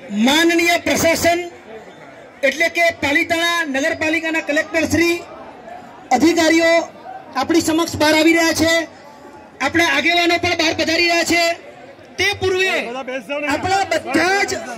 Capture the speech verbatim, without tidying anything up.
माननीय प्रशासन एटले के पालिताणा नगरपालिकाना कलेक्टर श्री अधिकारीओ अपनी समक्ष बहार आवी रह्या छे। आपणा आगेवानो पण बहार पधारी रह्या छे। ते पूर्वे आपणा बधा ज